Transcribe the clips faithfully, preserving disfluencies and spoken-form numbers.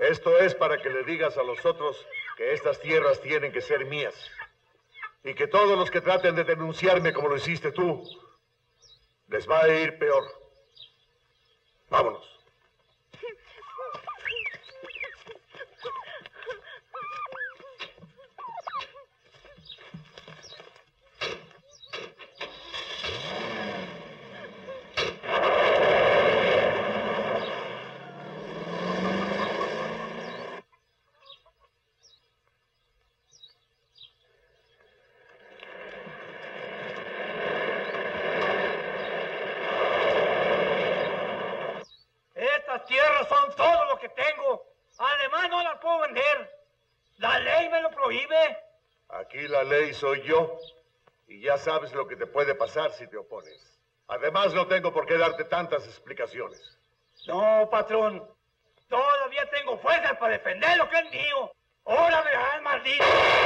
Esto es para que le digas a los otros que estas tierras tienen que ser mías. Y que todos los que traten de denunciarme como lo hiciste tú, les va a ir peor. Vámonos. Tierras son todo lo que tengo. Además, no las puedo vender. La ley me lo prohíbe. Aquí la ley soy yo. Y ya sabes lo que te puede pasar si te opones. Además, no tengo por qué darte tantas explicaciones. No, patrón. Todavía tengo fuerzas para defender lo que es mío. ¡Ahora me verás, maldito!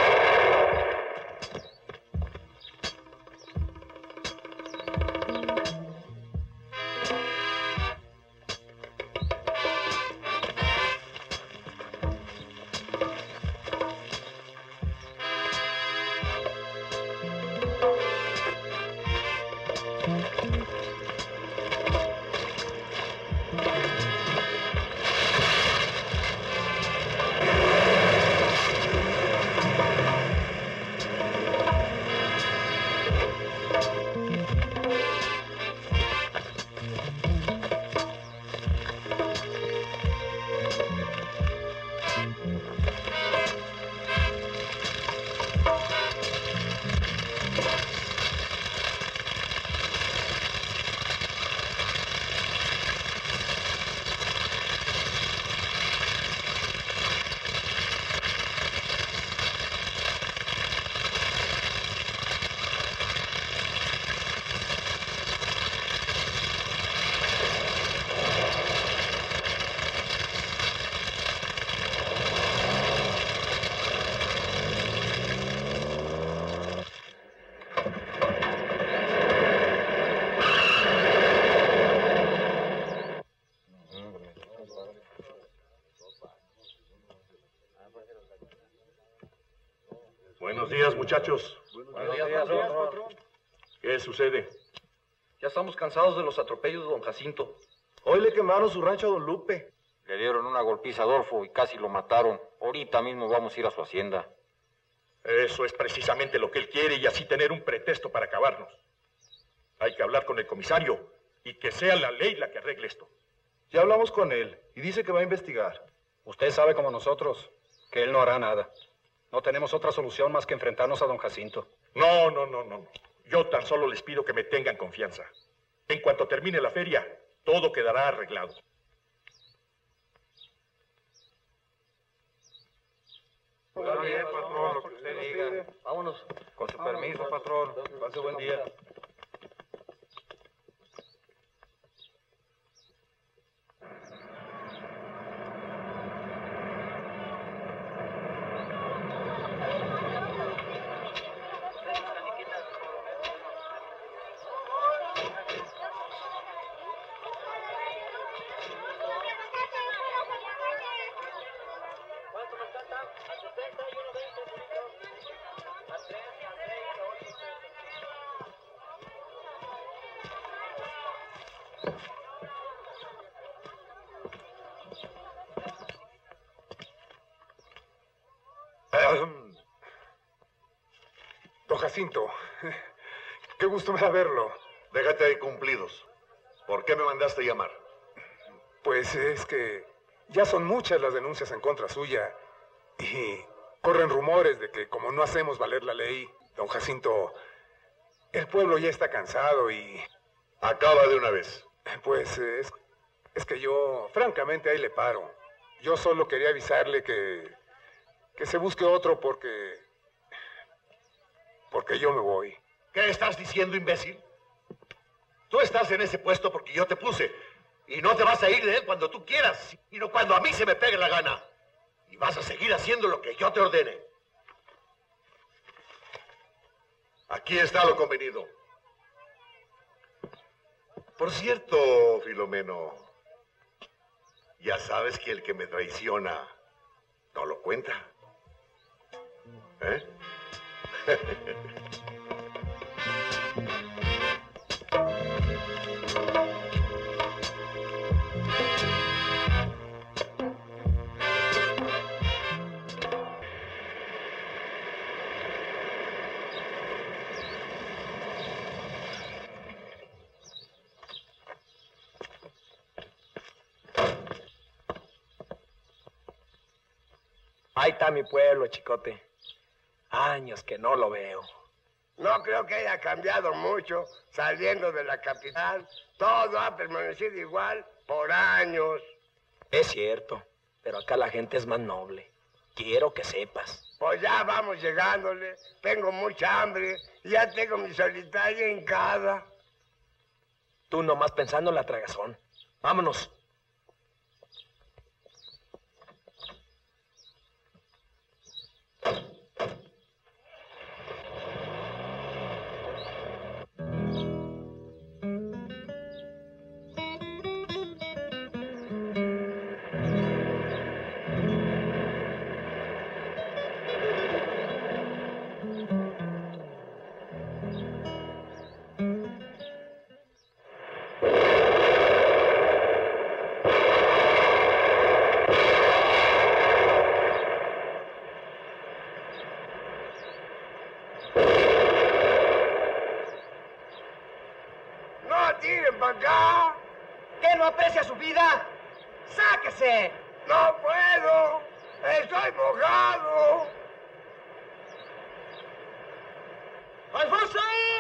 Buenos días, muchachos. Buenos días, patrón. ¿Qué sucede? Ya estamos cansados de los atropellos de don Jacinto. Hoy le quemaron su rancho a don Lupe. Le dieron una golpiza a Adolfo y casi lo mataron. Ahorita mismo vamos a ir a su hacienda. Eso es precisamente lo que él quiere y así tener un pretexto para acabarnos. Hay que hablar con el comisario y que sea la ley la que arregle esto. Ya hablamos con él y dice que va a investigar. Usted sabe como nosotros que él no hará nada. No tenemos otra solución más que enfrentarnos a don Jacinto. No, no, no, no. Yo tan solo les pido que me tengan confianza. En cuanto termine la feria, todo quedará arreglado. Está bien, patrón, lo que usted diga. Vámonos. Con su permiso, patrón. Pase buen día. Don Jacinto, qué gusto me da verlo. Déjate de cumplidos. ¿Por qué me mandaste llamar? Pues es que ya son muchas las denuncias en contra suya y corren rumores de que como no hacemos valer la ley, don Jacinto, el pueblo ya está cansado y... Acaba de una vez. Pues es, es que yo, francamente, ahí le paro. Yo solo quería avisarle que, que se busque otro porque... porque yo me voy. ¿Qué estás diciendo, imbécil? Tú estás en ese puesto porque yo te puse. Y no te vas a ir de él cuando tú quieras, sino cuando a mí se me pegue la gana. Y vas a seguir haciendo lo que yo te ordene. Aquí está lo convenido. Por cierto, Filomeno, Ya sabes que el que me traiciona no lo cuenta. ¿Eh? Ahí está mi pueblo, Chicote. Años que no lo veo. No creo que haya cambiado mucho saliendo de la capital. Todo ha permanecido igual por años. Es cierto, pero acá la gente es más noble. Quiero que sepas. Pues ya vamos llegándole. Tengo mucha hambre. Ya tengo mi solitaria hincada. Tú nomás pensando en la tragazón. Vámonos. ¿Qué no aprecia su vida? ¡Sáquese! ¡No puedo! ¡Estoy mojado! ¡Alfonso!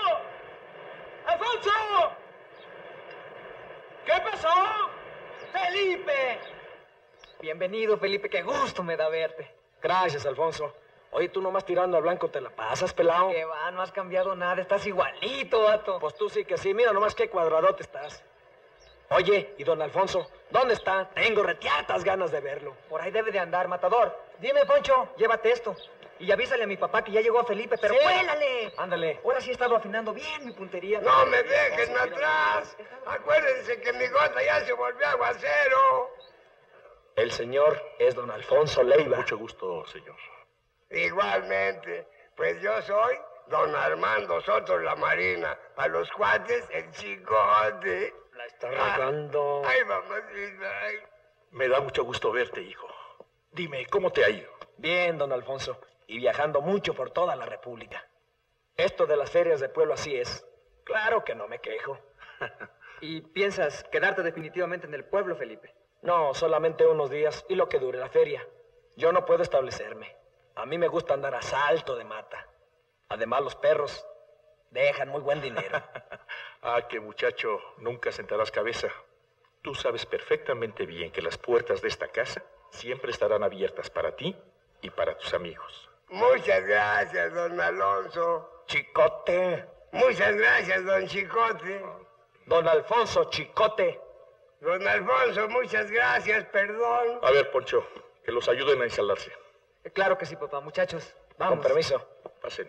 ¡Alfonso! ¿Qué pasó? ¡Felipe! Bienvenido, Felipe. Qué gusto me da verte. Gracias, Alfonso. Oye, tú nomás tirando al blanco te la pasas, pelao. Que va, no has cambiado nada. Estás igualito, vato. Pues tú sí que sí. Mira nomás qué cuadradote estás. Oye, ¿y don Alfonso? ¿Dónde está? Tengo retiatas ganas de verlo. Por ahí debe de andar, matador. Dime, Poncho, llévate esto. Y avísale a mi papá que ya llegó a Felipe, pero Sí. ¡cuélale! Ándale. Ahora sí he estado afinando bien mi puntería. ¡No me dejen atrás! Acuérdense que mi gota ya se volvió aguacero. El señor es don Alfonso Leiva. Mucho gusto, señor. Igualmente, pues yo soy don Armando Soto La Marina. A los cuates, el Chicote. La está regando. Ay, mamacita, ay. Me da mucho gusto verte, hijo. Dime, ¿cómo te ha ido? Bien, don Alfonso. Y viajando mucho por toda la República. Esto de las ferias de pueblo así es. Claro que no me quejo. ¿Y piensas quedarte definitivamente en el pueblo, Felipe? No, solamente unos días y lo que dure la feria. Yo no puedo establecerme. A mí me gusta andar a salto de mata. Además, los perros dejan muy buen dinero. Ah, que muchacho, nunca sentarás cabeza. Tú sabes perfectamente bien que las puertas de esta casa siempre estarán abiertas para ti y para tus amigos. Muchas gracias, don Alonso. Chicote. Muchas gracias, don Chicote. Don Alfonso Chicote. Don Alfonso, muchas gracias, perdón. A ver, Poncho, que los ayuden a instalarse. Eh, claro que sí, papá. Muchachos, vamos. Con permiso. Pasen.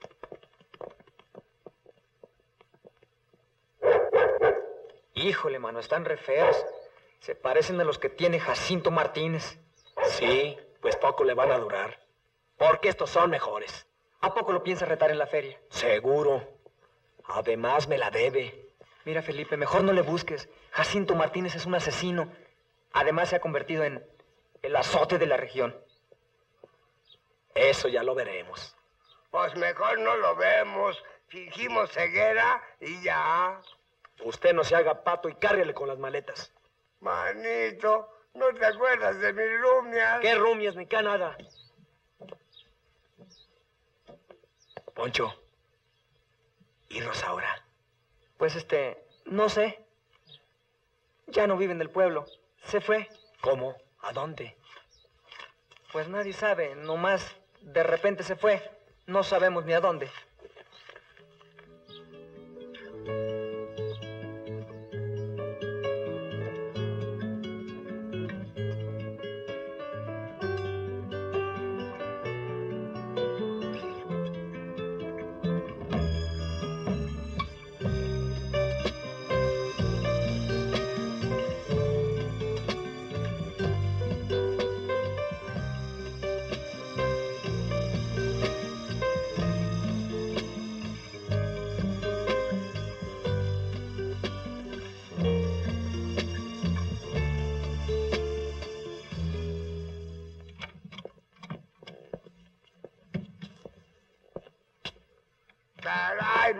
Híjole, mano, están re feos. Se parecen a los que tiene Jacinto Martínez. Sí, pues poco le van a durar. Porque estos son mejores. ¿A poco lo piensa retar en la feria? Seguro. Además me la debe. Mira, Felipe, mejor no le busques. Jacinto Martínez es un asesino. Además se ha convertido en el azote de la región. Eso ya lo veremos. Pues mejor no lo vemos. Fingimos ceguera y ya. Usted no se haga pato y cárguele con las maletas. Manito, ¿no te acuerdas de mis rumias? ¿Qué rumias ni qué nada? Poncho. ¿Y Rosaura? Pues este, no sé. Ya no vive en el pueblo. Se fue. ¿Cómo? ¿A dónde? Pues nadie sabe. Nomás de repente se fue. No sabemos ni a dónde.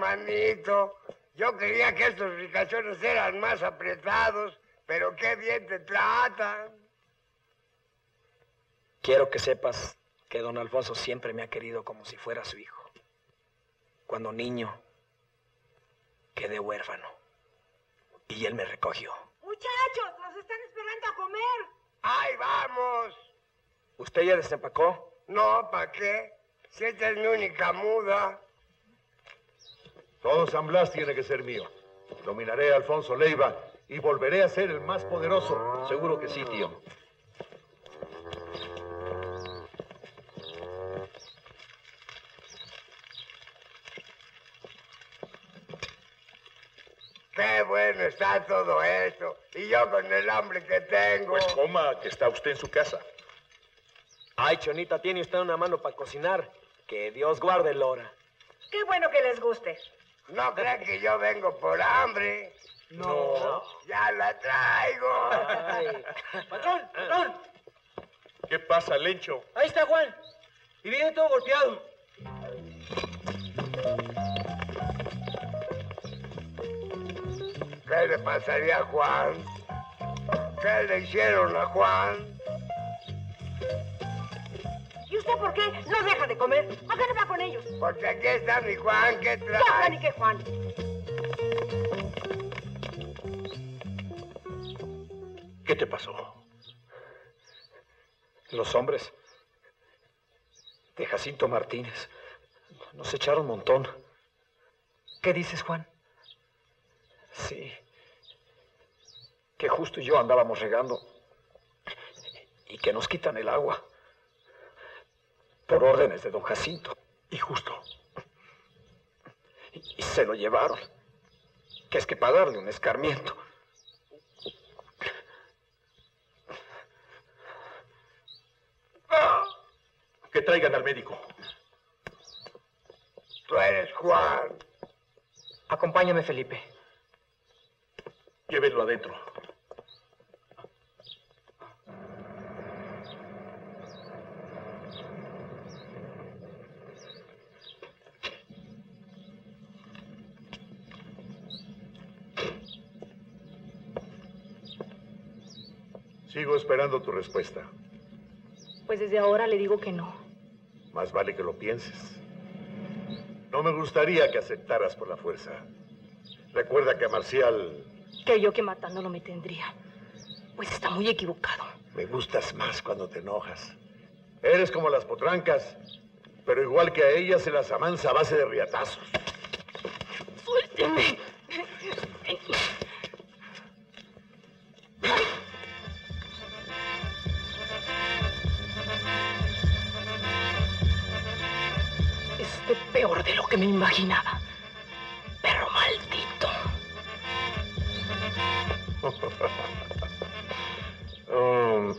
hermanito. Yo creía que estos ricachones eran más apretados, pero qué bien te tratan. Quiero que sepas que don Alfonso siempre me ha querido como si fuera su hijo. Cuando niño, quedé huérfano y él me recogió. Muchachos, nos están esperando a comer. ¡Ahí vamos! ¿Usted ya desempacó? No, ¿para qué? Si esta es mi única muda. Todo San Blas tiene que ser mío. Dominaré a Alfonso Leiva y volveré a ser el más poderoso. Seguro que sí, tío. Qué bueno está todo esto. Y yo con el hambre que tengo. Pues coma, que está usted en su casa. Ay, Chonita, tiene usted una mano para cocinar. Que Dios guarde el hora. Qué bueno que les guste. No crean que yo vengo por hambre. No. Ya la traigo. Ay. Patrón, patrón. ¿Qué pasa, Lencho? Ahí está Juan. Y viene todo golpeado. ¿Qué le pasaría a Juan? ¿Qué le hicieron a Juan? ¿Y usted por qué no deja de comer? ¿A qué no va con ellos? Porque aquí está mi Juan, ¿qué trae? ¿Qué Juan y qué Juan? ¿Qué te pasó? Los hombres de Jacinto Martínez nos echaron un montón. ¿Qué dices, Juan? Sí. Que justo y yo andábamos regando y que nos quitan el agua por órdenes de don Jacinto. Y justo. Y, y se lo llevaron. Que es que para darle un escarmiento. Que traigan al médico. Tú eres Juan. Acompáñame, Felipe. Llévenlo adentro. Sigo esperando tu respuesta. Pues desde ahora le digo que no. Más vale que lo pienses. No me gustaría que aceptaras por la fuerza. Recuerda que a Marcial... Creyó que matándolo me tendría. Pues está muy equivocado. Me gustas más cuando te enojas. Eres como las potrancas, pero igual que a ellas se las amansa a base de riatazos. ¡Suélteme! Esto es peor de lo que me imaginaba. Perro maldito. um...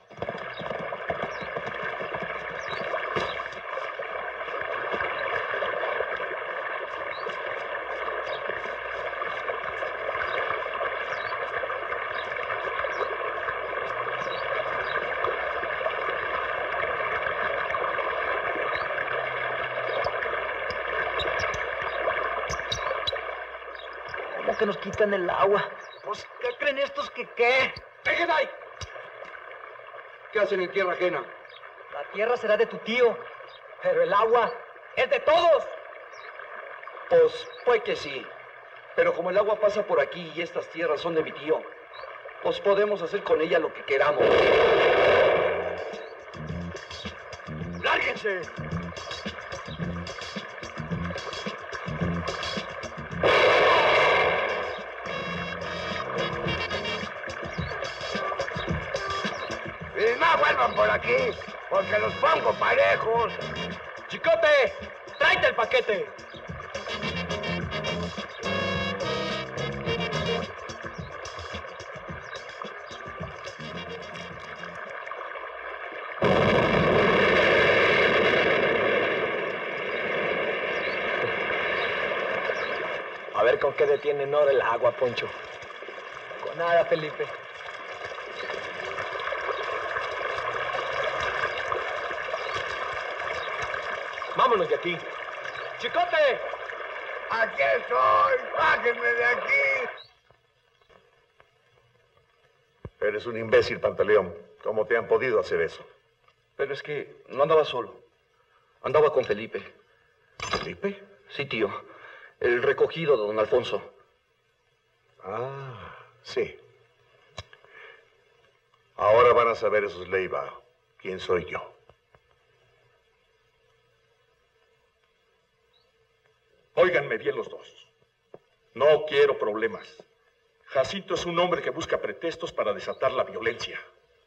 ¿Cómo que nos quitan el agua? Pues, ¿qué creen estos que qué? ¡Dejen ahí! ¿Qué hacen en tierra ajena? La tierra será de tu tío, pero el agua es de todos. Pues, puede que sí. Pero como el agua pasa por aquí y estas tierras son de mi tío, pues podemos hacer con ella lo que queramos. ¡Lárguense! Y no vuelvan por aquí, porque los pongo parejos. ¡Chicote! ¡Tráete el paquete! A ver con qué detienen ahora el agua, Poncho. Con nada, Felipe. Vámonos de aquí. ¡Chicote! ¡Aquí estoy! ¡Bájenme de aquí! Eres un imbécil, Pantaleón. ¿Cómo te han podido hacer eso? Pero es que no andaba solo. Andaba con Felipe. ¿Felipe? Sí, tío. El recogido de don Alfonso. Ah, sí. Ahora van a saber esos Leiva quién soy yo. Óiganme bien los dos. No quiero problemas. Jacinto es un hombre que busca pretextos para desatar la violencia.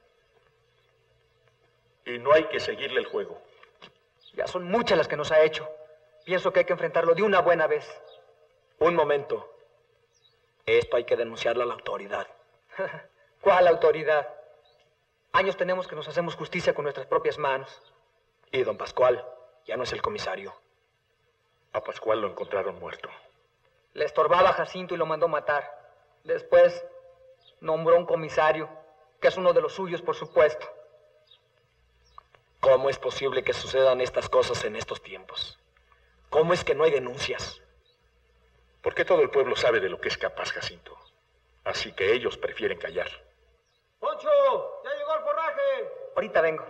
Y no hay que seguirle el juego. Ya son muchas las que nos ha hecho. Pienso que hay que enfrentarlo de una buena vez. Un momento. Esto hay que denunciarlo a la autoridad. ¿Cuál autoridad? Años tenemos que nos hacemos justicia con nuestras propias manos. Y don Pascual ya no es el comisario. A Pascual lo encontraron muerto. Le estorbaba a Jacinto y lo mandó matar. Después nombró un comisario, que es uno de los suyos, por supuesto. ¿Cómo es posible que sucedan estas cosas en estos tiempos? ¿Cómo es que no hay denuncias? Porque todo el pueblo sabe de lo que es capaz Jacinto. Así que ellos prefieren callar. ¡Poncho! ¡Ya llegó el forraje! Ahorita vengo.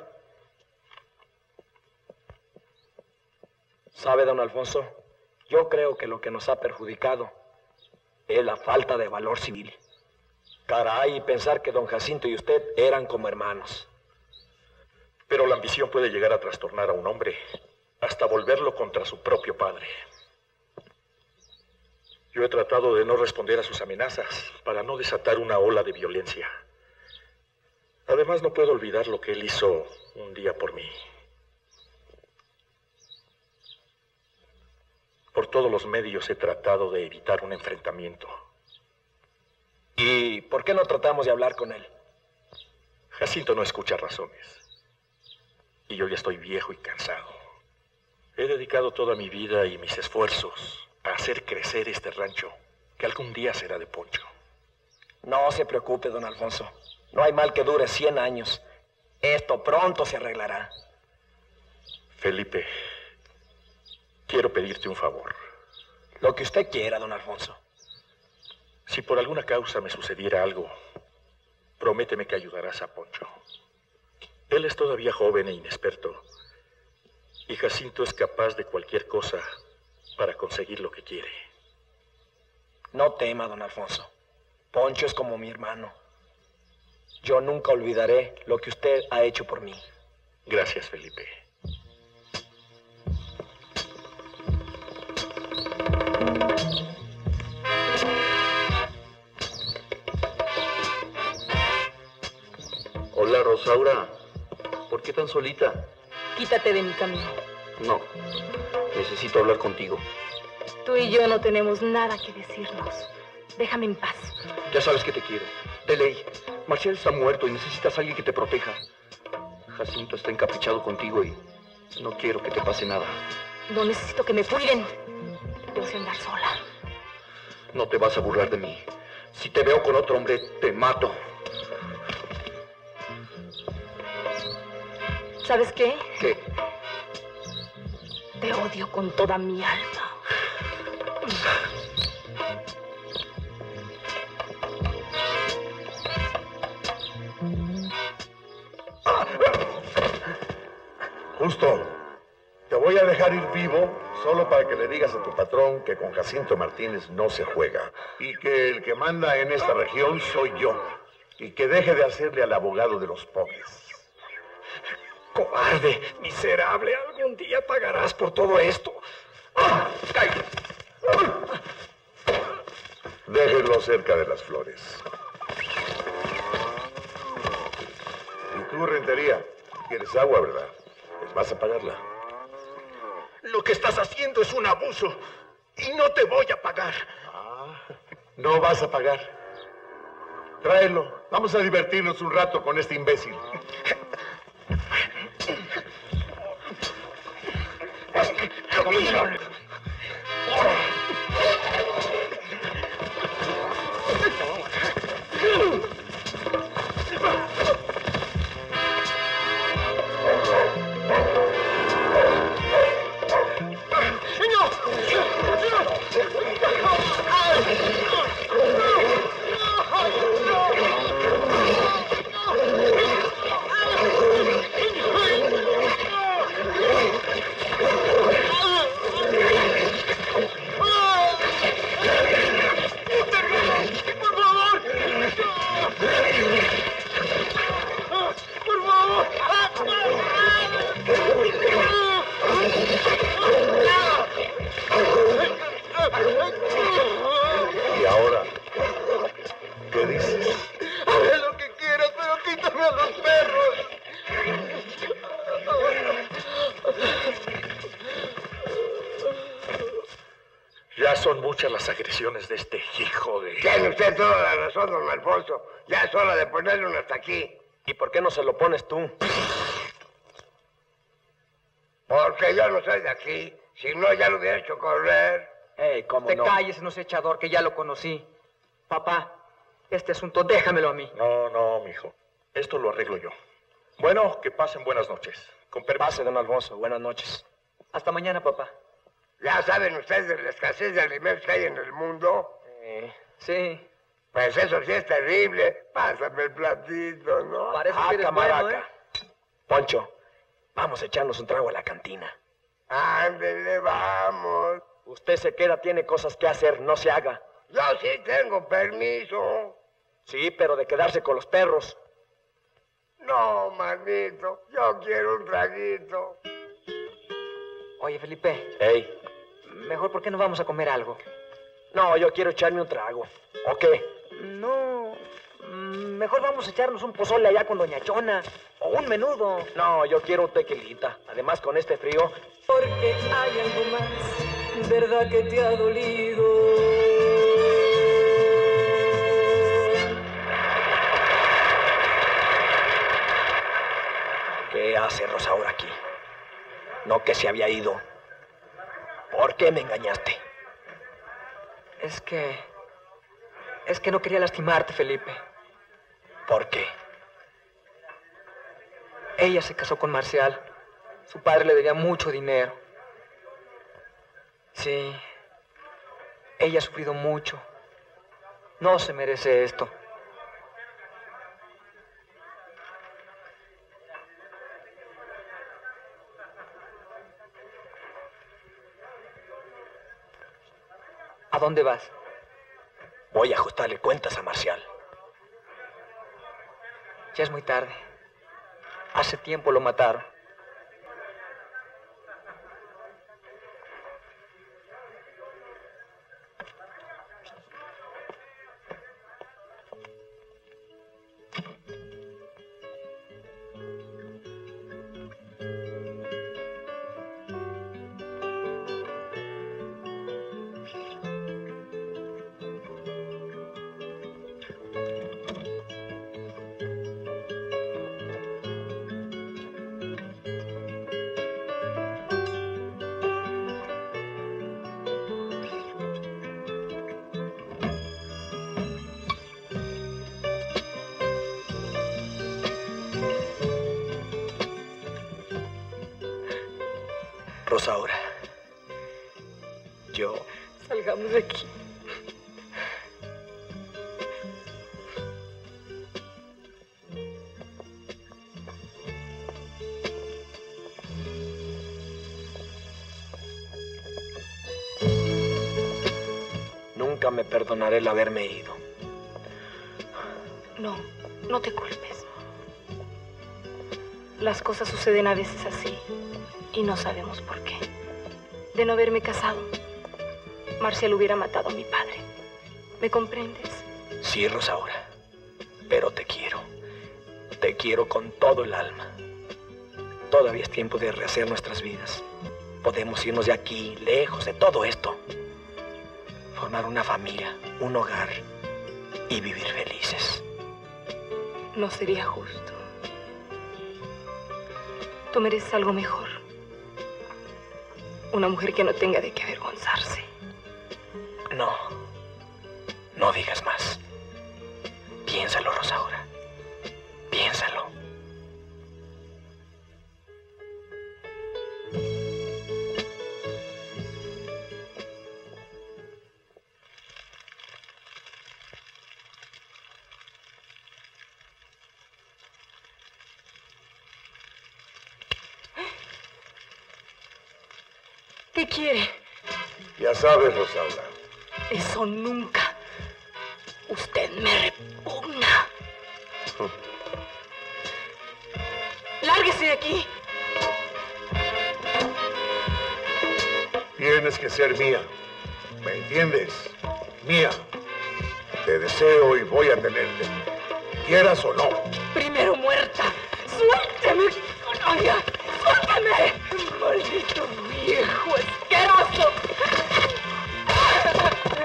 ¿Sabe, don Alfonso? Yo creo que lo que nos ha perjudicado es la falta de valor civil. Caray, pensar que don Jacinto y usted eran como hermanos. Pero la ambición puede llegar a trastornar a un hombre, hasta volverlo contra su propio padre. Yo he tratado de no responder a sus amenazas para no desatar una ola de violencia. Además, no puedo olvidar lo que él hizo un día por mí. Por todos los medios he tratado de evitar un enfrentamiento. ¿Y por qué no tratamos de hablar con él? Jacinto no escucha razones. Y yo ya estoy viejo y cansado. He dedicado toda mi vida y mis esfuerzos a hacer crecer este rancho, que algún día será de Poncho. No se preocupe, don Alfonso. No hay mal que dure cien años. Esto pronto se arreglará. Felipe, quiero pedirte un favor. Lo que usted quiera, don Alfonso. Si por alguna causa me sucediera algo, prométeme que ayudarás a Poncho. Él es todavía joven e inexperto, y Jacinto es capaz de cualquier cosa para conseguir lo que quiere. No tema, don Alfonso. Poncho es como mi hermano. Yo nunca olvidaré lo que usted ha hecho por mí. Gracias, Felipe. Hola, Rosaura. ¿Por qué tan solita? Quítate de mi camino. No. Necesito hablar contigo. Tú y yo no tenemos nada que decirnos. Déjame en paz. Ya sabes que te quiero. De ley. Marcial está muerto y necesitas a alguien que te proteja. Jacinto está encaprichado contigo y no quiero que te pase nada. No necesito que me cuiden. Yo sé andar sola. No te vas a burlar de mí. Si te veo con otro hombre, te mato. ¿Sabes qué? ¿Qué? Te odio con toda mi alma. Justo, te voy a dejar ir vivo solo para que le digas a tu patrón que con Jacinto Martínez no se juega y que el que manda en esta región soy yo y que deje de hacerle al abogado de los pobres. ¡Cobarde! ¡Miserable! Algún día pagarás por todo esto. Déjenlo cerca de las flores. Y tú, Rentería, quieres agua, ¿verdad? Pues vas a pagarla. Lo que estás haciendo es un abuso y no te voy a pagar. Ah, no vas a pagar. Tráelo. Vamos a divertirnos un rato con este imbécil. ¡Señor! ¡Señor! escuchar las agresiones de este hijo de... Tiene usted toda la razón, don Alfonso. Ya es hora de ponerle un hasta aquí. ¿Y por qué no se lo pones tú? Porque yo no soy de aquí. Si no, ya lo hubiera hecho correr. Ey, ¿cómo Te no? calles, no sé, echador, que ya lo conocí. Papá, este asunto déjamelo a mí. No, no, mijo. Esto lo arreglo yo. Bueno, que pasen buenas noches. Con permiso. Pase, don Alfonso. Buenas noches. Hasta mañana, papá. ¿Ya saben ustedes de la escasez de alimentos que hay en el mundo? Eh, sí. Pues eso sí es terrible. Pásame el platito, ¿no? Parece Ah, que eres camaraca. bueno, ¿eh? Poncho, vamos a echarnos un trago a la cantina. Ándele, vamos. Usted se queda, tiene cosas que hacer, no se haga. Yo sí tengo permiso. Sí, pero de quedarse con los perros. No, manito, yo quiero un traguito. Oye, Felipe, Ey. mejor ¿por qué no vamos a comer algo? No, yo quiero echarme un trago. ¿O qué? No, mm, mejor vamos a echarnos un pozole allá con Doña Chona. O un menudo. No, yo quiero un tequilita. Además, con este frío... Porque hay algo más, verdad que te ha dolido. ¿Qué hace Rosaura aquí? No que se había ido. ¿Por qué me engañaste? Es que... Es que no quería lastimarte, Felipe. ¿Por qué? Ella se casó con Marcial. Su padre le debía mucho dinero. Sí. Ella ha sufrido mucho. No se merece esto. ¿A dónde vas? Voy a ajustarle cuentas a Marcial. Ya es muy tarde. Hace tiempo lo mataron. Rosaura, yo... Salgamos de aquí. Nunca me perdonaré el haberme ido. No, no te culpes. Las cosas suceden a veces así y no sabemos por qué. De no haberme casado, Marcial hubiera matado a mi padre. ¿Me comprendes? Sí, Rosaura, pero te quiero. Te quiero con todo el alma. Todavía es tiempo de rehacer nuestras vidas. Podemos irnos de aquí, lejos de todo esto. Formar una familia, un hogar y vivir felices. No sería justo. Tú mereces algo mejor. Una mujer que no tenga de qué avergonzarse. No, no digas más. Piénsalo, Rosaura. Piénsalo. ¿Qué quiere? Ya sabes, Rosaura. Eso nunca. Usted me repugna. ¡Lárguese de aquí! Tienes que ser mía. ¿Me entiendes? Mía. Te deseo y voy a tenerte. Quieras o no. Primero muerta. ¡Suélteme, colonia! ¡Suélteme! ¡Maldito viejo asqueroso!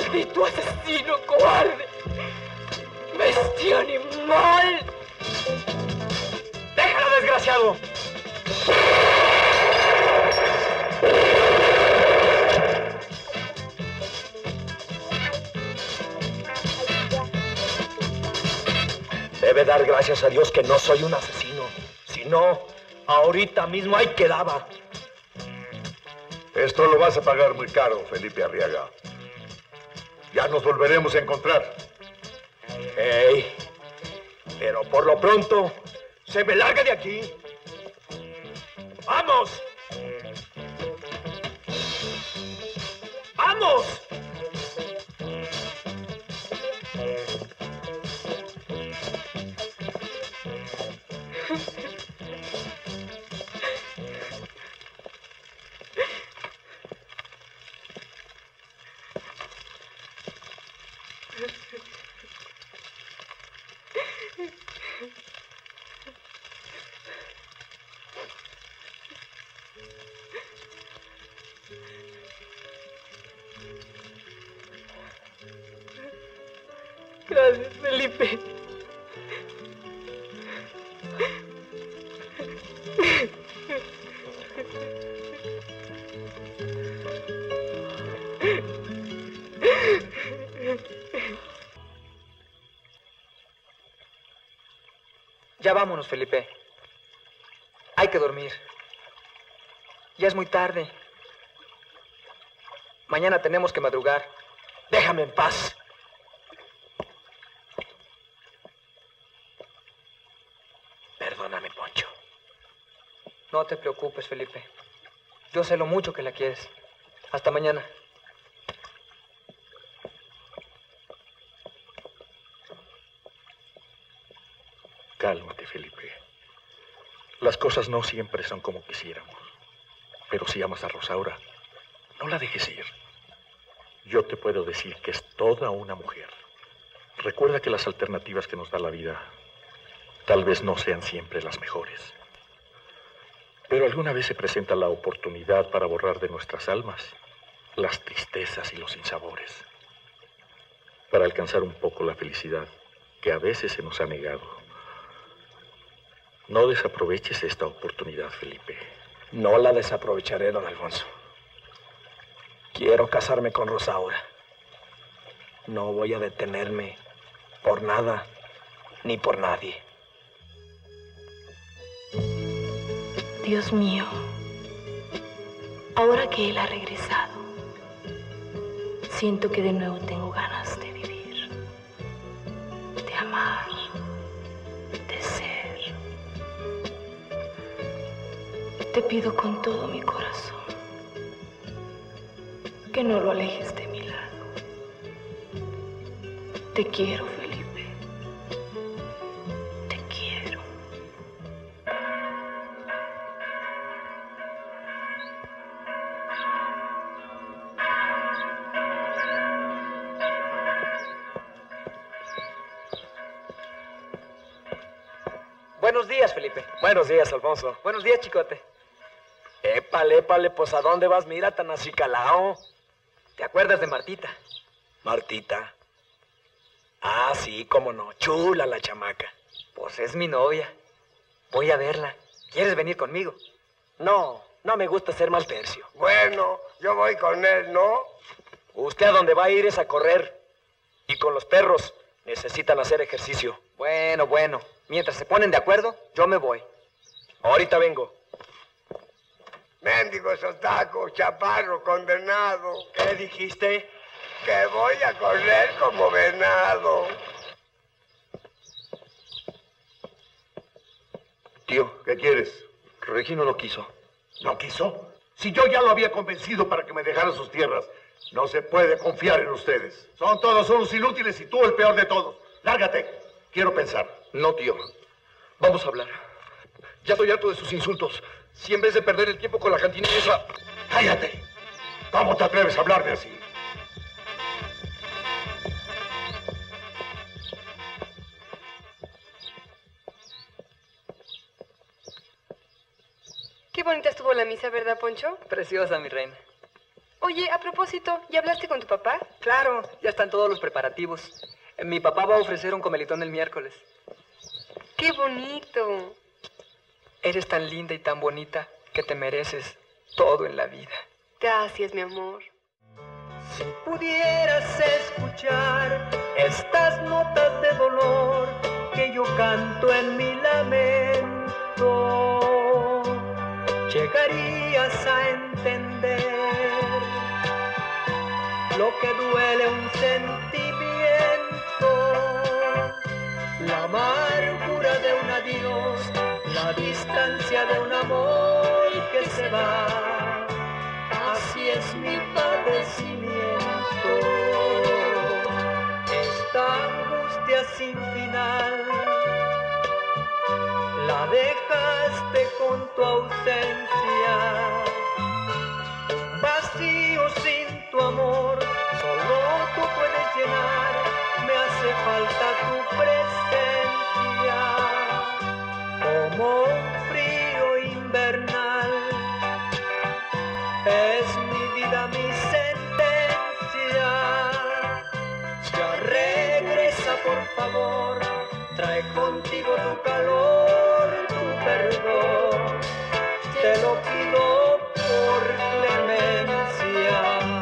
¡Maldito asesino, cobarde! ¡Bestia animal! ¡Déjala, desgraciado! Debe dar gracias a Dios que no soy un asesino. Si no, ahorita mismo ahí quedaba. Esto lo vas a pagar muy caro, Felipe Arriaga. Ya nos volveremos a encontrar. Hey, pero por lo pronto, se me larga de aquí. ¡Vamos! ¡Vamos! Gracias, Felipe. Ya vámonos, Felipe. Hay que dormir. Ya es muy tarde. Mañana tenemos que madrugar. Déjame en paz. Perdóname, Poncho. No te preocupes, Felipe. Yo sé lo mucho que la quieres. Hasta mañana. Cálmate, Felipe. Las cosas no siempre son como quisiéramos. Pero si amas a Rosaura, no la dejes ir. Yo te puedo decir que es toda una mujer. Recuerda que las alternativas que nos da la vida tal vez no sean siempre las mejores. Pero alguna vez se presenta la oportunidad para borrar de nuestras almas las tristezas y los sinsabores, para alcanzar un poco la felicidad que a veces se nos ha negado. No desaproveches esta oportunidad, Felipe. No la desaprovecharé, don Alfonso. Quiero casarme con Rosaura. No voy a detenerme por nada ni por nadie. Dios mío, ahora que él ha regresado, siento que de nuevo tengo ganas de vivir, de amar, de ser. Te pido con todo mi corazón que no lo alejes de mi lado. Te quiero, Felipe. Te quiero. Buenos días, Felipe. Buenos días, Alfonso. Buenos días, Chicote. Épale, épale, pues ¿a dónde vas? Mira, tan acicalao. ¿Te acuerdas de Martita? Martita. Ah, sí, cómo no. Chula la chamaca. Pues es mi novia. Voy a verla. ¿Quieres venir conmigo? No, no me gusta ser mal tercio. Bueno, yo voy con él, ¿no? Usted a donde va a ir es a correr. Y con los perros necesitan hacer ejercicio. Bueno, bueno. Mientras se ponen de acuerdo, yo me voy. Ahorita vengo. Mendigo sotaco, chaparro, condenado. ¿Qué dijiste? Que voy a correr como venado. Tío, ¿qué quieres? Regino no quiso. ¿No quiso? Si yo ya lo había convencido para que me dejara sus tierras. No se puede confiar en ustedes. Son todos unos inútiles y tú el peor de todos. Lárgate. Quiero pensar. No, tío. Vamos a hablar. Ya estoy harto de sus insultos. Si en vez de perder el tiempo con la cantina esa... ¡Cállate! ¿Cómo te atreves a hablarme así? Qué bonita estuvo la misa, ¿verdad, Poncho? Preciosa, mi reina. Oye, a propósito, ¿ya hablaste con tu papá? Claro, ya están todos los preparativos. Mi papá va a ofrecer un comelitón el miércoles. ¡Qué bonito! Eres tan linda y tan bonita que te mereces todo en la vida. Gracias, mi amor. Si pudieras escuchar estas notas de dolor que yo canto en mi lamento, llegarías a entender lo que duele un sentimiento, la amargura de un adiós, la distancia de un amor que se va. Así es mi padecimiento, esta angustia sin final, la dejaste con tu ausencia, un vacío sin tu amor, solo tú puedes llenar, me hace falta tu presencia, como un frío invernal. Es mi vida, mi sentencia. Ya regresa, por favor. Trae contigo tu calor, tu perdón. Te lo pido por clemencia.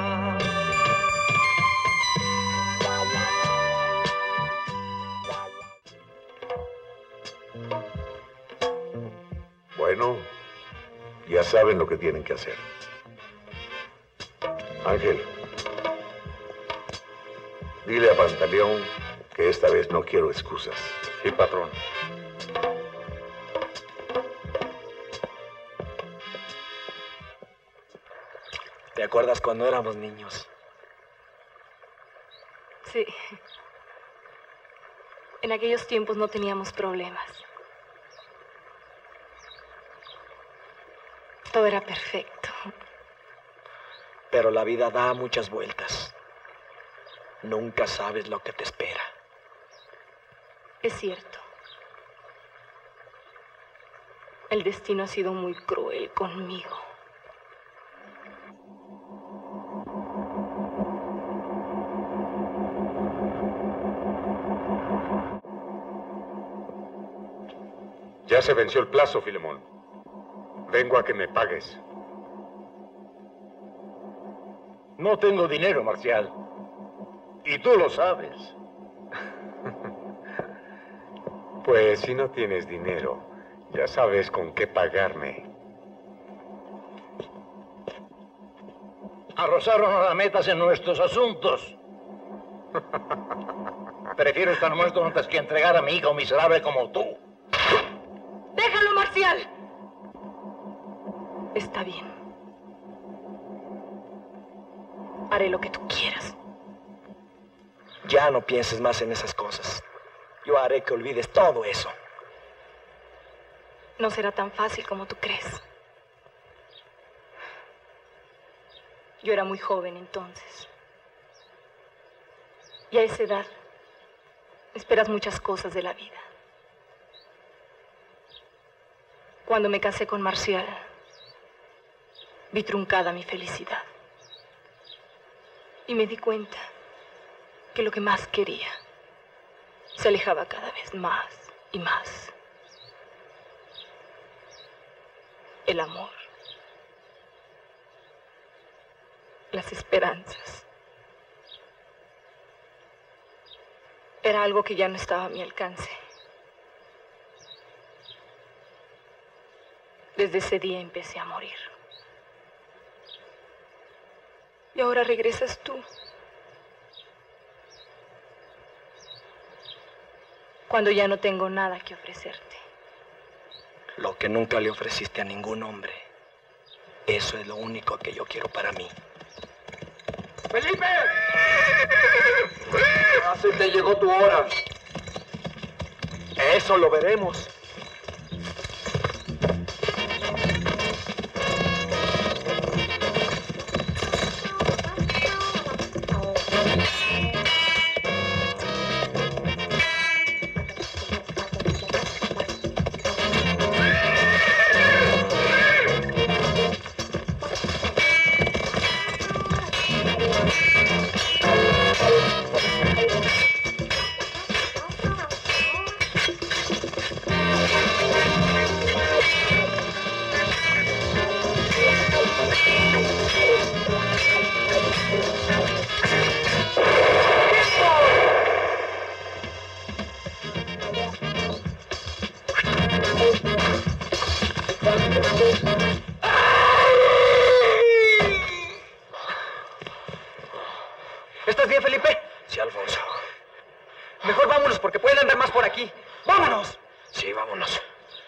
Bueno, ya saben lo que tienen que hacer. Ángel, dile a Pantaleón que esta vez no quiero excusas. Sí, patrón. ¿Te acuerdas cuando éramos niños? Sí. En aquellos tiempos no teníamos problemas. Todo era perfecto. Pero la vida da muchas vueltas. Nunca sabes lo que te espera. Es cierto. El destino ha sido muy cruel conmigo. Ya se venció el plazo, Filemón. Vengo a que me pagues. No tengo dinero, Marcial. Y tú lo sabes. Pues si no tienes dinero, ya sabes con qué pagarme. A Rosario no la metas en nuestros asuntos. Prefiero estar muerto antes que entregar a mi hijo miserable como tú. ¡Déjalo, Marcial! Está bien. Haré lo que tú quieras. Ya no pienses más en esas cosas. Yo haré que olvides todo eso. No será tan fácil como tú crees. Yo era muy joven entonces. Y a esa edad esperas muchas cosas de la vida. Cuando me casé con Marcial, vi truncada mi felicidad. Y me di cuenta que lo que más quería se alejaba cada vez más y más. El amor. Las esperanzas. Era algo que ya no estaba a mi alcance. Desde ese día empecé a morir. Y ahora regresas tú. Cuando ya no tengo nada que ofrecerte. Lo que nunca le ofreciste a ningún hombre. Eso es lo único que yo quiero para mí. ¡Felipe! Ya se te llegó tu hora. Eso lo veremos. ¿Estás bien, Felipe? Sí, Alfonso. Mejor vámonos porque pueden andar más por aquí. ¡Vámonos! Sí, vámonos.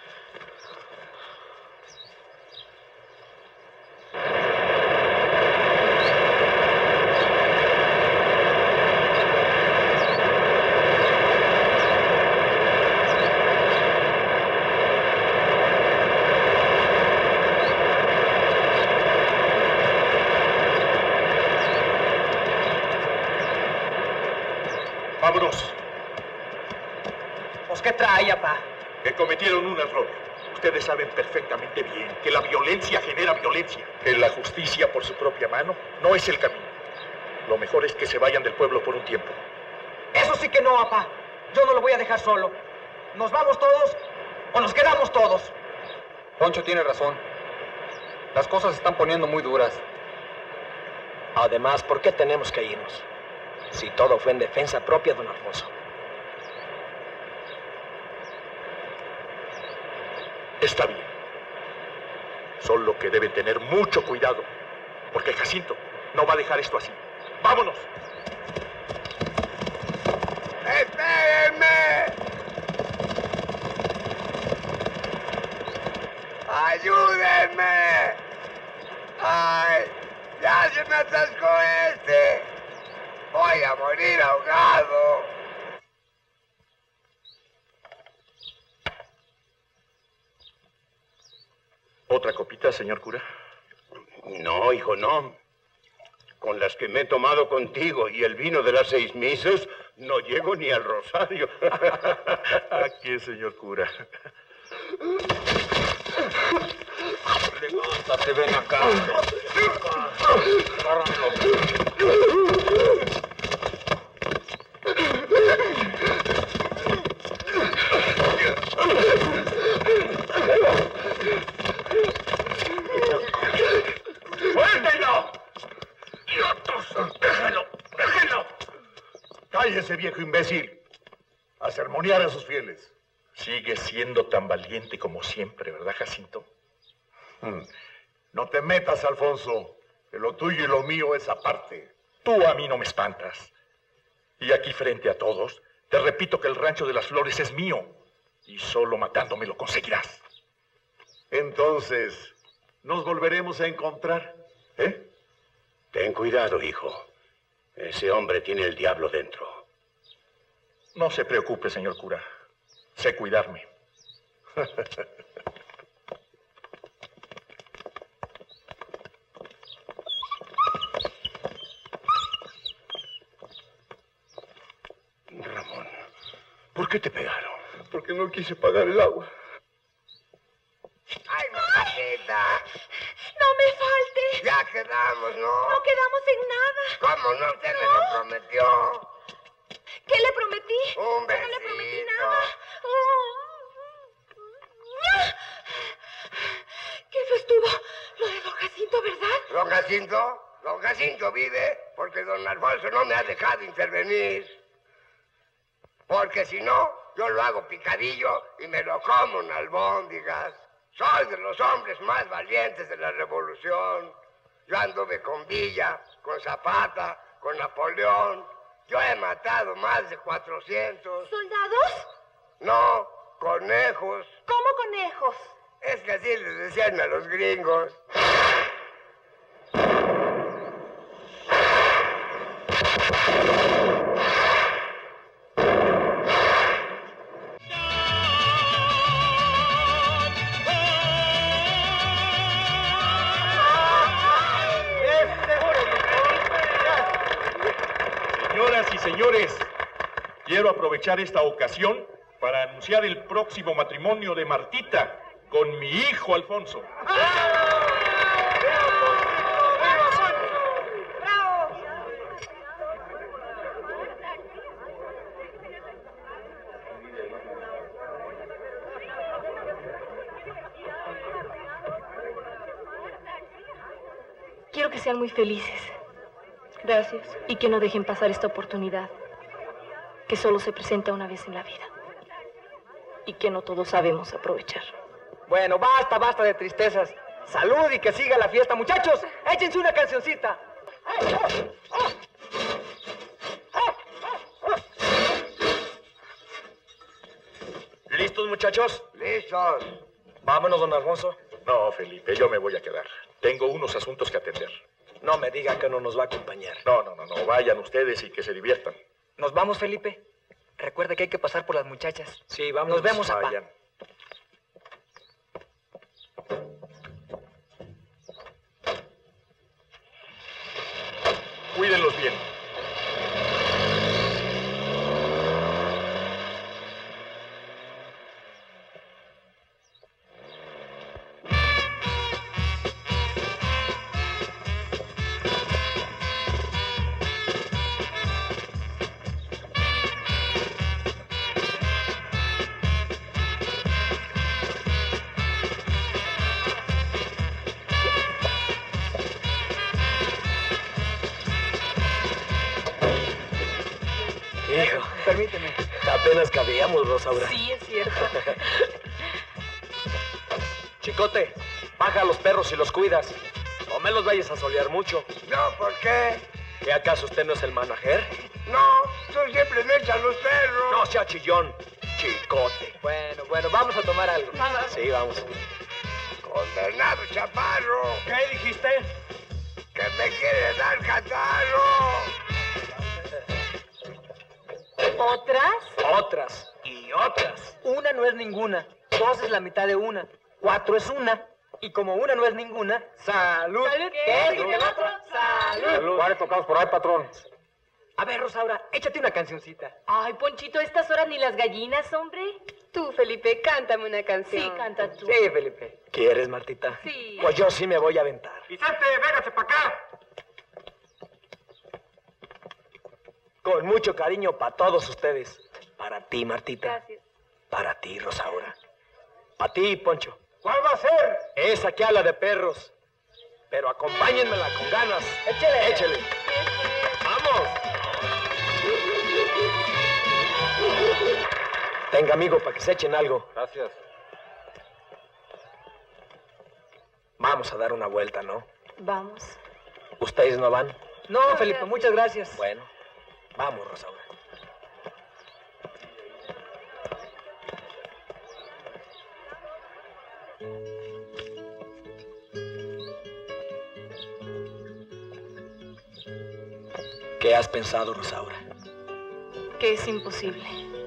Vámonos. Pues, ¿qué trae, papá? Que cometieron un error. Ustedes saben perfectamente bien que la violencia genera violencia. Que la justicia por su propia mano no es el camino. Lo mejor es que se vayan del pueblo por un tiempo. Eso sí que no, papá. Yo no lo voy a dejar solo. ¿Nos vamos todos o nos quedamos todos? Poncho tiene razón. Las cosas se están poniendo muy duras. Además, ¿por qué tenemos que irnos? Si todo fue en defensa propia, don Alfonso. Está bien. Solo que deben tener mucho cuidado, porque Jacinto no va a dejar esto así. ¡Vámonos! ¡Espérenme! ¡Ayúdenme! ¡Ay! ¡Ya se me atascó este! ¡Voy a morir ahogado! ¿Otra copita, señor cura? No, hijo, no. Con las que me he tomado contigo y el vino de las seis misas, no llego ni al rosario. Aquí, señor cura. Levántate, ven acá. ¡Suéltenlo! ¡Déjenlo! ¡Déjenlo! ¡Cállese, viejo imbécil! A sermonear a sus fieles. Sigue siendo tan valiente como siempre, ¿verdad, Jacinto? Hmm. No te metas, Alfonso, que lo tuyo y lo mío es aparte. Tú a mí no me espantas. Y aquí frente a todos, te repito que el rancho de las flores es mío. Y solo matándome lo conseguirás. Entonces, ¿nos volveremos a encontrar? ¿Eh? Ten cuidado, hijo. Ese hombre tiene el diablo dentro. No se preocupe, señor cura. Sé cuidarme. Ramón, ¿por qué te pegaron? Porque no quise pagar el agua. ¡Ay, mamacita! ¡No me falte! Ya quedamos, ¿no? No quedamos en nada. ¿Cómo no? Usted me lo prometió. ¿Qué le prometí? Un besito. No le prometí nada. Qué feo estuvo lo de don Jacinto, ¿verdad? ¿Don Jacinto? Don Jacinto vive porque don Alfonso no me ha dejado intervenir. Porque si no, yo lo hago picadillo y me lo como en albóndigas. Soy de los hombres más valientes de la revolución. Yo anduve con Villa, con Zapata, con Napoleón. Yo he matado más de cuatrocientos. ¿Soldados? No, conejos. ¿Cómo conejos? Es que así les decían a los gringos. Señoras y señores, quiero aprovechar esta ocasión para anunciar el próximo matrimonio de Martita con mi hijo Alfonso. Quiero que sean muy felices. Gracias. Y que no dejen pasar esta oportunidad, que solo se presenta una vez en la vida. Y que no todos sabemos aprovechar. Bueno, basta, basta de tristezas. Salud y que siga la fiesta. Muchachos, échense una cancioncita. ¡Oh, oh, oh! muchachos? Listos. Vámonos, don Alfonso. No, Felipe, yo me voy a quedar. Tengo unos asuntos que atender. No me diga que no nos va a acompañar. No, no, no, no. Vayan ustedes y que se diviertan. ¿Nos vamos, Felipe? Recuerda que hay que pasar por las muchachas. Sí, vamos. Nos vemos, papá. Vayan. Cuídenlos bien. Hijo, permíteme. Apenas cabíamos, Rosaura. Sí, es cierto. Chicote, baja a los perros y los cuidas. No me los vayas a solear mucho. No, ¿por qué? ¿Qué acaso usted no es el manager? No, tú siempre me echas los perros. No sea chillón, Chicote. Bueno, bueno, vamos a tomar algo. Sí, vamos. Condenado chaparro. ¿Qué dijiste? Que me quiere dar catarro. ¿Otras? Otras y otras. Una no es ninguna. Dos es la mitad de una. Cuatro es una. Y como una no es ninguna, ¡salud! ¿Salud? ¿Qué? ¿Qué? ¿El otro? ¡Salud! ¿Cuáles tocamos por ahí, patrón? A ver, Rosaura, échate una cancioncita. Ay, Ponchito, a estas horas ni las gallinas, hombre. Tú, Felipe, cántame una canción. Sí, canta tú. Sí, Felipe. ¿Quieres, Martita? Sí. Pues yo sí me voy a aventar. Vicente, véngase para acá. Con mucho cariño para todos ustedes. Para ti, Martita. Gracias. Para ti, Rosaura. Para ti, Poncho. ¿Cuál va a ser? Esa que habla de perros. Pero acompáñenmela con ganas. Échele. Échele. ¡Vamos! Tenga, amigo, para que se echen algo. Gracias. Vamos a dar una vuelta, ¿no? Vamos. ¿Ustedes no van? No, Felipe, muchas gracias. Bueno, vamos, Rosaura. ¿Qué has pensado, Rosaura? Que es imposible.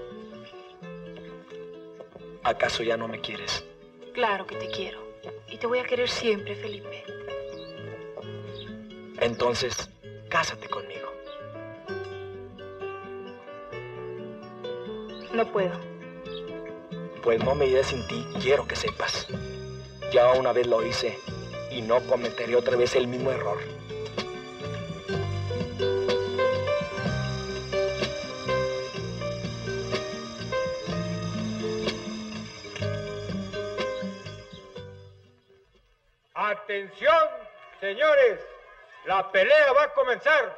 ¿Acaso ya no me quieres? Claro que te quiero. Y te voy a querer siempre, Felipe. Entonces, cásate conmigo. No puedo. Pues no me iré sin ti, quiero que sepas. Ya una vez lo hice y no cometeré otra vez el mismo error. Atención, señores. La pelea va a comenzar.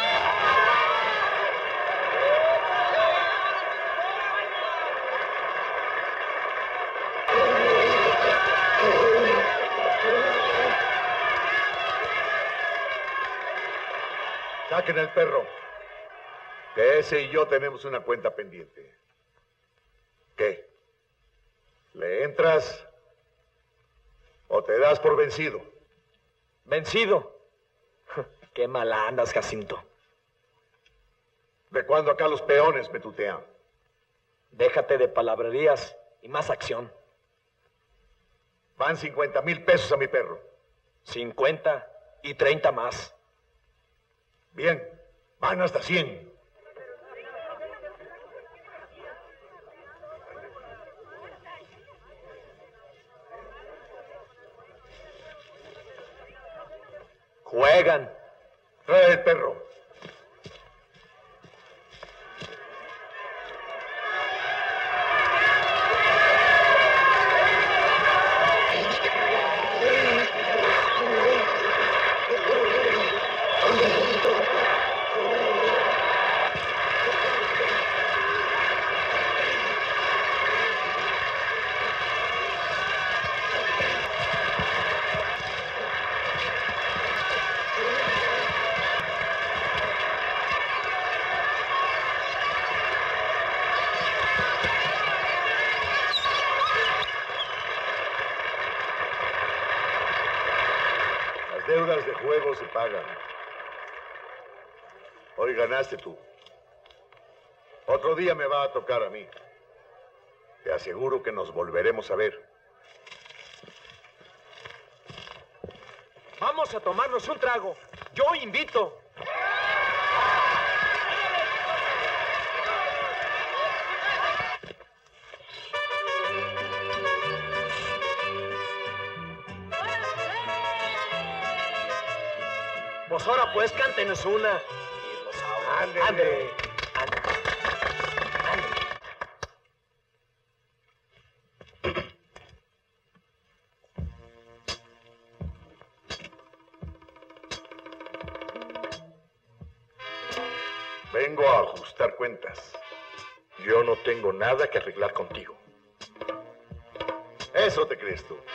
Saquen el perro. Que ese y yo tenemos una cuenta pendiente. ¿Qué? ¿Le entras o te das por vencido? ¿Vencido? Qué mala andas, Jacinto. ¿De cuándo acá los peones me tutean? Déjate de palabrerías y más acción. Van cincuenta mil pesos a mi perro. cincuenta y treinta más. Bien, van hasta cien. Juegan. Trae el perro. de juego se pagan. Hoy ganaste tú. Otro día me va a tocar a mí. Te aseguro que nos volveremos a ver. Vamos a tomarnos un trago. Yo invito. Pues ahora pues, cántenos una. Ande. Ande. Vengo a ajustar cuentas. Yo no tengo nada que arreglar contigo. Eso te crees tú.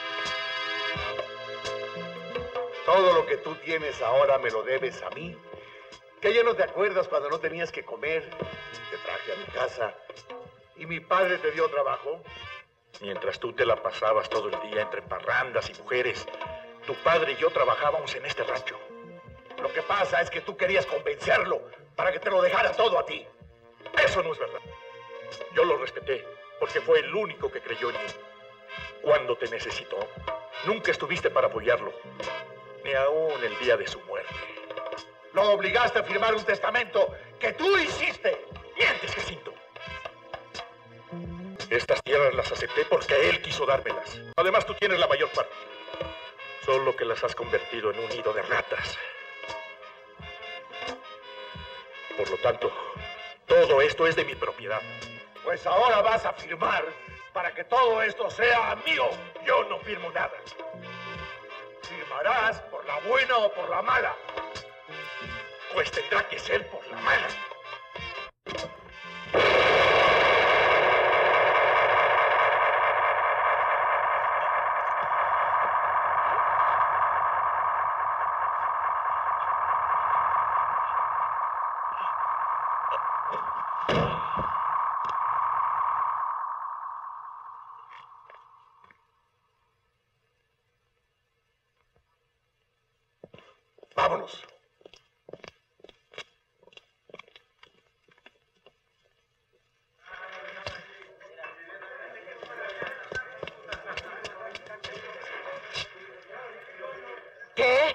Todo lo que tú tienes ahora me lo debes a mí. ¿Que ya no te acuerdas cuando no tenías que comer? Te traje a mi casa y mi padre te dio trabajo. Mientras tú te la pasabas todo el día entre parrandas y mujeres, tu padre y yo trabajábamos en este rancho. Lo que pasa es que tú querías convencerlo para que te lo dejara todo a ti. Eso no es verdad. Yo lo respeté porque fue el único que creyó en mí. Cuando te necesitó, nunca estuviste para apoyarlo, ni aún el día de su muerte. Lo obligaste a firmar un testamento que tú hiciste. Mientes, Jacinto. Estas tierras las acepté porque él quiso dármelas. Además, tú tienes la mayor parte. Solo que las has convertido en un nido de ratas. Por lo tanto, todo esto es de mi propiedad. Pues ahora vas a firmar para que todo esto sea mío. Yo no firmo nada. Firmarás por la buena o por la mala. Pues tendrá que ser por la mala. Vámonos. ¿Qué?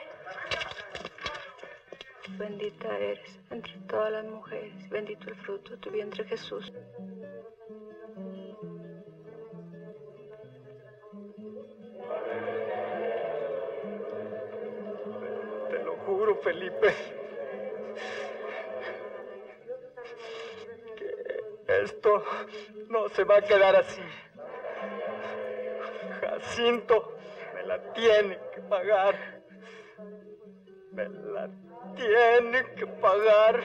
Bendita eres entre todas las mujeres, bendito el fruto de tu vientre, Jesús. Te lo juro, Felipe, que esto no se va a quedar así. Jacinto me la tiene que pagar. Me la tiene que pagar.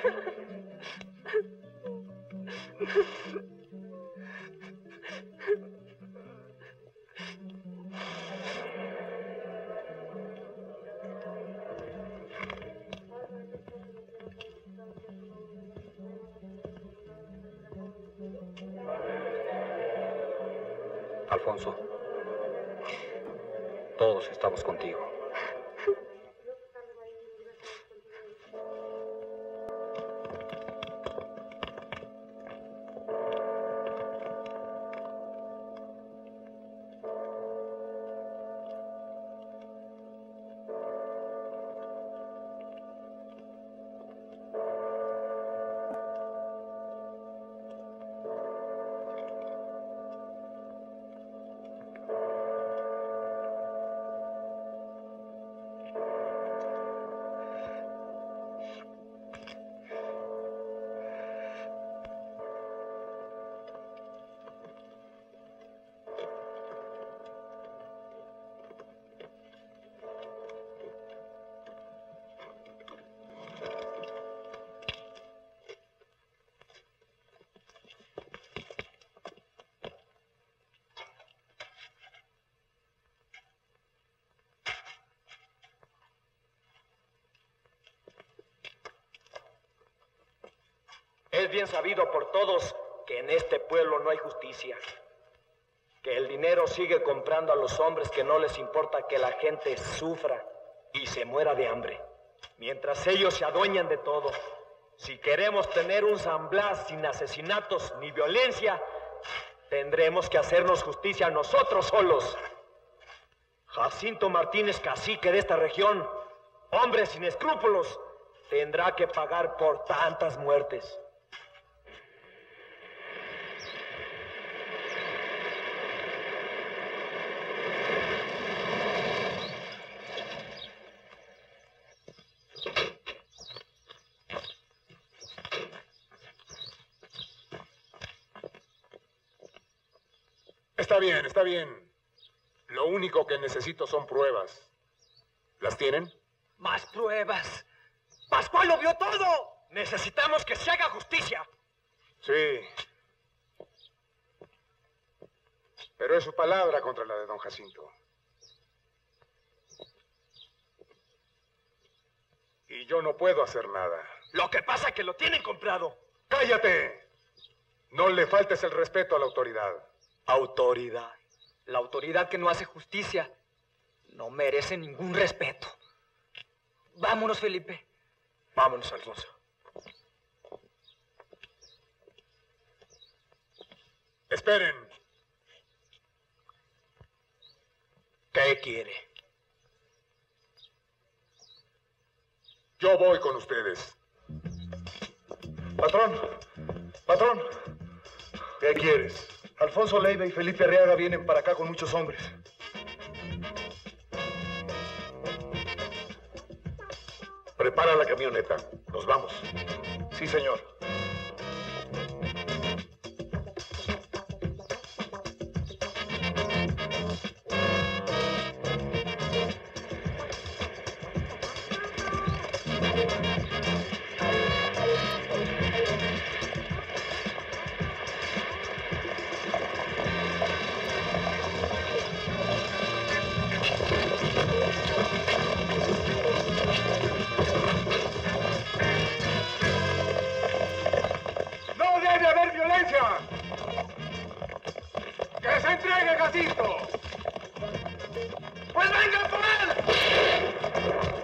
Alfonso, todos estamos contigo. Es bien sabido por todos que en este pueblo no hay justicia, que el dinero sigue comprando a los hombres, que no les importa que la gente sufra, y se muera de hambre, mientras ellos se adueñan de todo. Si queremos tener un San Blas sin asesinatos ni violencia, tendremos que hacernos justicia nosotros solos. Jacinto Martínez, cacique de esta región, hombre sin escrúpulos, tendrá que pagar por tantas muertes. Está bien, está bien. Lo único que necesito son pruebas. ¿Las tienen? ¡Más pruebas! ¡Pascual lo vio todo! Necesitamos que se haga justicia. Sí. Pero es su palabra contra la de don Jacinto. Y yo no puedo hacer nada. Lo que pasa es que lo tienen comprado. ¡Cállate! No le faltes el respeto a la autoridad. Autoridad. La autoridad que no hace justicia no merece ningún respeto. Vámonos, Felipe. Vámonos, Alfonso. Esperen. ¿Qué quiere? Yo voy con ustedes. Patrón, patrón. ¿Qué quieres? Alfonso Leiva y Felipe Arriaga vienen para acá con muchos hombres. Prepara la camioneta. Nos vamos. Sí, señor. ¡Que se entregue, Jacinto! ¡Pues venga por él!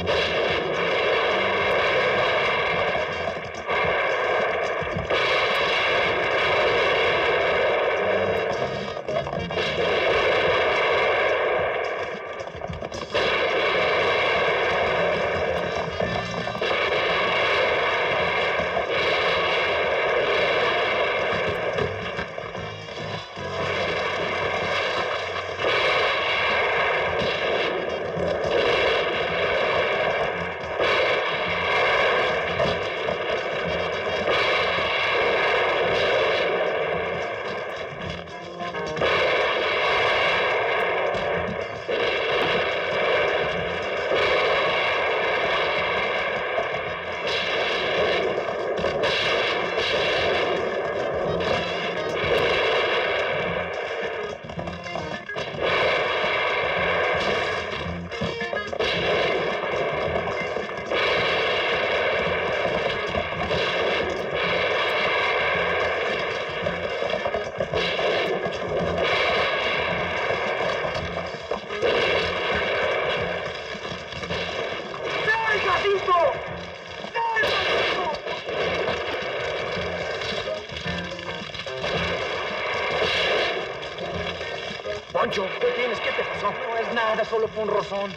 Poncho, ¿qué tienes? ¿Qué te pasó? No es nada, solo fue un rozón.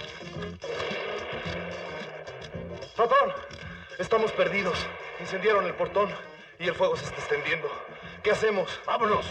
Patrón, estamos perdidos. Incendiaron el portón y el fuego se está extendiendo. ¿Qué hacemos? ¡Vámonos!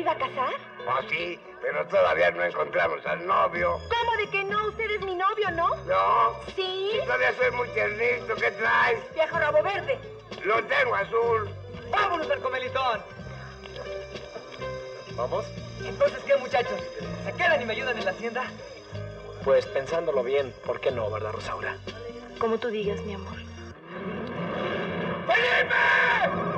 iba a casar? Oh, sí, pero todavía no encontramos al novio. ¿Cómo de que no? Usted es mi novio, ¿no? No. ¿Sí? Sí, todavía soy muy tiernito. ¿Qué traes? Viejo rabo verde. Lo tengo azul. ¡Vámonos al comelitón! ¿Vamos? Entonces, ¿qué, muchachos? ¿Se quedan y me ayudan en la hacienda? Pues pensándolo bien, ¿por qué no, verdad, Rosaura? Como tú digas, mi amor. ¡Felipe!